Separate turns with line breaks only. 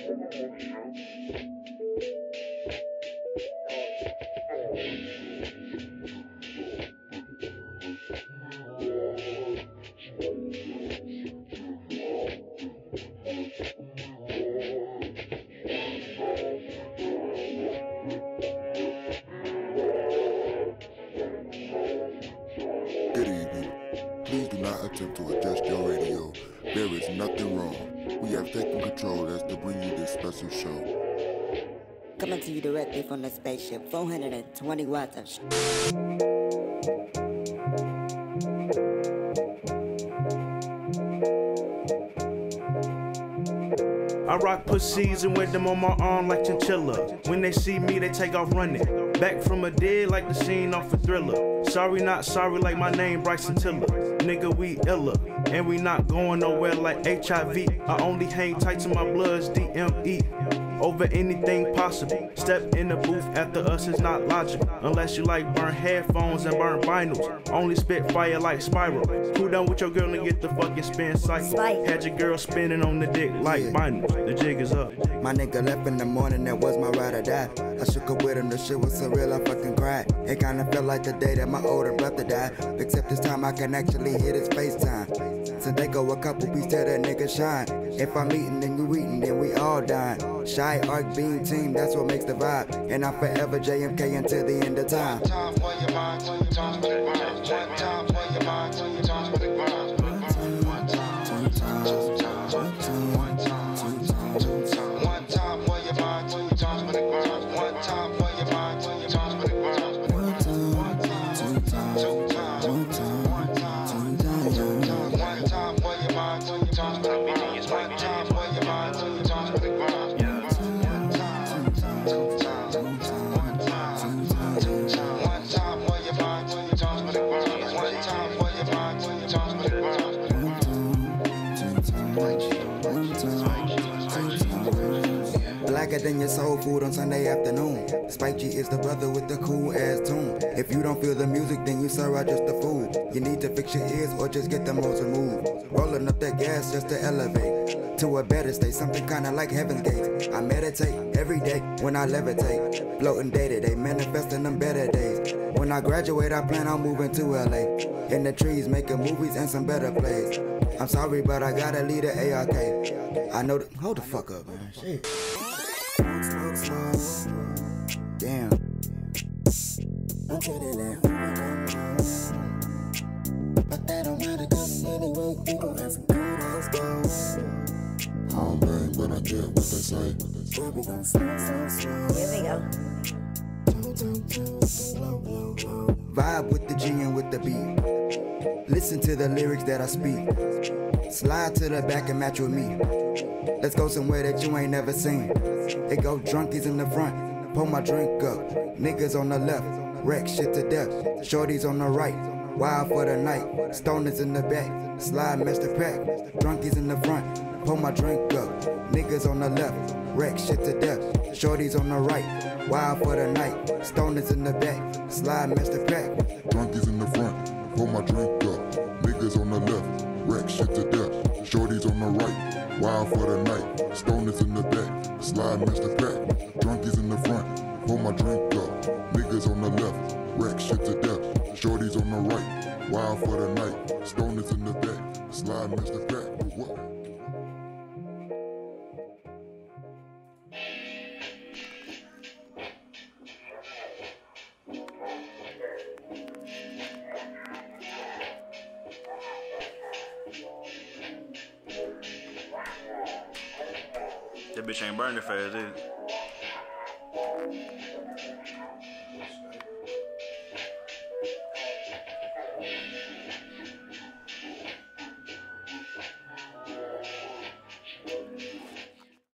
Good evening. Please do not attempt to adjust your radio. There is nothing wrong. We have taken control as to bring you this special show.
Coming to you directly from the spaceship, 420 watts of
I rock pussies and wear them on my arm like chinchilla. When they see me, they take off running. Back from a dead like the scene off a Thriller. Sorry, not sorry like my name, Bryson Tiller. Nigga, we illa, and we not going nowhere like HIV. I only hang tight to my blood's DME. Over anything possible. Step in the booth after us is not logical. Unless you like burn headphones and burn vinyls. Only spit fire like Spiral. Who done with your girl and get the fucking spin cycle? Had your girl spinning on the dick like vinyls. The jig is up.
My nigga left in the morning, that was my ride or die. I shook up with him, the shit was so real, I fucking cried. It kinda felt like the day that my older brother died. Except this time I can actually hit his FaceTime. Since they go a couple weeks till that nigga shine. If I'm eating, then you eating, then we all dying. Shy Arc Beam Team, that's what makes the vibe. And I'm forever JMK until the end of time.
One time for your mind, 2 times for the grind. One time for your mind, 2 times for the grind. One time, 2 times, 2 times, 1 time, 1 time, 2 times, 2 times. One time for your mind, 2 times for the grind. One time for your mind, 2 times for the grind. One time, 2 times, 2 times, 1 time, 1 time, 2 times, 2 times. One time for your mind, 2 times for the grind. One time for your mind, 2 times for the grind.
Blacker than your soul food on Sunday afternoon. Spike G is the brother with the cool ass tune. If you don't feel the music, then you sir are just a fool. You need to fix your ears or just get the most removed. Rolling up that gas just to elevate to a better state, something kinda like Heaven's Gates. I meditate every day when I levitate, floating day to day, manifesting them better days. When I graduate, I plan on moving to LA. In the trees, making movies and some better plays. I'm sorry, but I gotta lead the ARK. I know that. Hold the fuck up, man. Shit. Slow, slow, slow. Damn. Until they let but that don't matter, cause anyway, we gon' have some good ass goals.
I don't bang, but I get what they say.
Here we go, slow, slow, slow.
Here we go.
Vibe with the G and with the beat. Listen to the lyrics that I speak. Slide to the back and match with me. Let's go somewhere that you ain't never seen. It go drunkies in the front, pour my drink up. Niggas on the left, wreck shit to death. Shorties on the right, wild for the night. Stoners in the back, slide match the pack. Drunkies in the front, pour my drink up. Niggas on the left, wreck shit to death. Shorties on the right, wild for the night. Stoners in the back, slide match the pack.
Drunkies in the front, pour my drink up. Niggas on the left, wreck shit to death. Shorties on the right, wild for the night. Stoners in the back, slide match the pack. Drunkies in the front, pour my drink up. Niggas on the left, wreck shit to death. Shorties on the right, wild for the night. Stoners in the back, slide match the pack. What?
That bitch ain't burning fast, is it?